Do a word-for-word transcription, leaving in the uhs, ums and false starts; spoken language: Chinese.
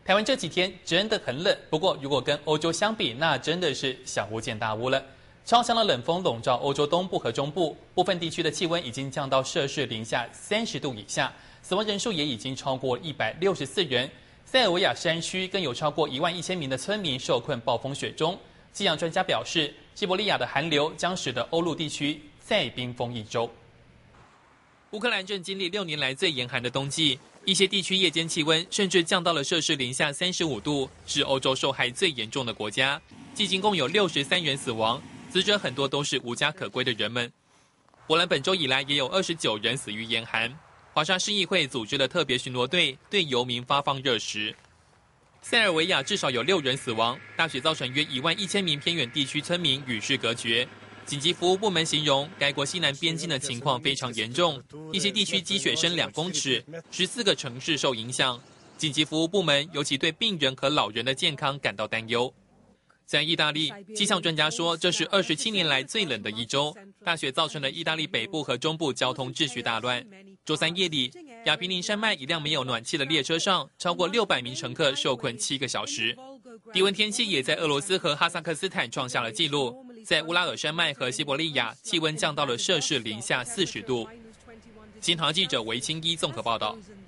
台湾这几天真的很冷，不过如果跟欧洲相比，那真的是小巫见大巫了。超强的冷风笼罩欧洲东部和中部，部分地区的气温已经降到摄氏零下三十度以下，死亡人数也已经超过一百六十四人。塞尔维亚山区更有超过一万一千名的村民受困暴风雪中。气象专家表示，西伯利亚的寒流将使得欧陆地区再冰封一周。乌克兰正经历六年来最严寒的冬季。一些地区夜间气温甚至降到了摄氏零下三十五度，是欧洲受害最严重的国家。迄今共有六十三人死亡，死者很多都是无家可归的人们。波兰本周以来也有二十九人死于严寒。华沙市议会组织了特别巡逻队，对游民发放热食。塞尔维亚至少有六人死亡，大雪造成约一万一千名偏远地区村民与世隔绝。紧急服务部门形容该国西南边境的情况非常严重，一些地区积雪深两公尺，十四个城市受影响。紧急服务部门尤其对病人和老人的健康感到担忧。在意大利，气象专家说这是二十七年来最冷的一周，大雪造成了意大利北部和中部交通秩序大乱。周三夜里，亚平宁山脉一辆没有暖气的列车上，超过六百名乘客受困七个小时。低温天气也在俄罗斯和哈萨克斯坦创下了纪录。在乌拉尔山脉和西伯利亚，气温降到了摄氏零下四十度。新唐记者韦清一综合报道。